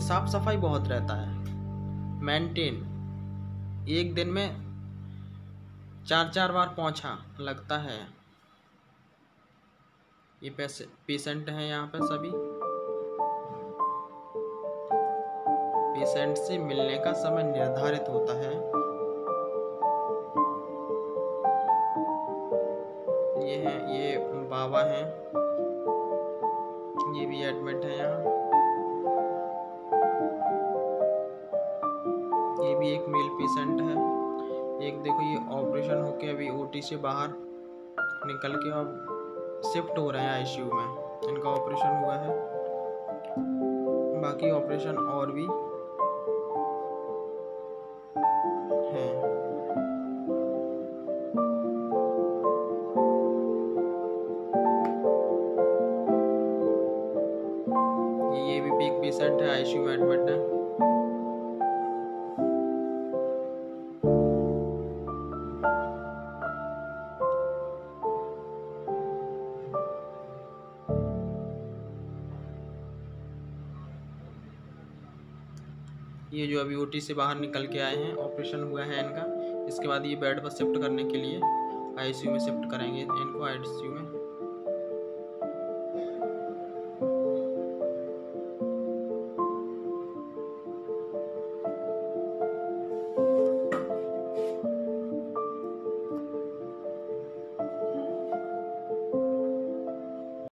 साफ सफाई बहुत रहता है, मेंटेन। एक दिन में 4-4 बार पोंछा लगता है। ये पेशेंट हैं यहाँ पे सभी। पेशेंट से मिलने का समय निर्धारित होता है। ये बाबा हैं, ये भी एडमिट है यहाँ। ये भी एक मेल पेशेंट है। एक देखो ये ऑपरेशन होके अभी ओटी से बाहर निकल के अब शिफ्ट हो रहे हैं आईसीयू में। इनका ऑपरेशन हुआ है। बाकी ऑपरेशन और भी हैं। ये भी एक पेशेंट है, आईसीयू में एडमिट है। ये जो अभी ओटी से बाहर निकल के आए हैं, ऑपरेशन हुआ है इनका। इसके बाद ये बेड पर शिफ्ट करने के लिए आईसीयू में शिफ्ट करेंगे इनको, आईसीयू में।